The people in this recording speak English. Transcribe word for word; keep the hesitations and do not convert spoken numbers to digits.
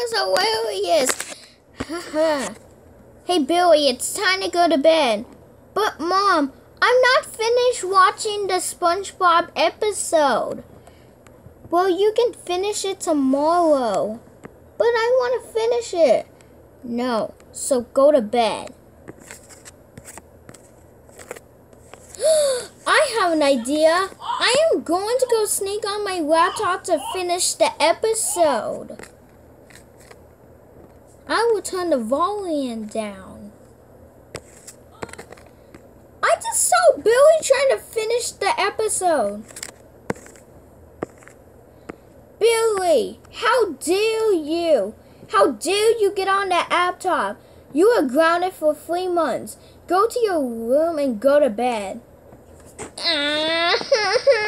was hilarious. Hey, Billy, it's time to go to bed. But, Mom, I'm not finished watching the SpongeBob episode. Well, you can finish it tomorrow. But I want to finish it. No, so go to bed. I have an idea. I am going to go sneak on my laptop to finish the episode. I will turn the volume down. I just saw Billy trying to finish the episode. Billy, how dare you? How dare you get on that laptop? You are grounded for three months. Go to your room and go to bed.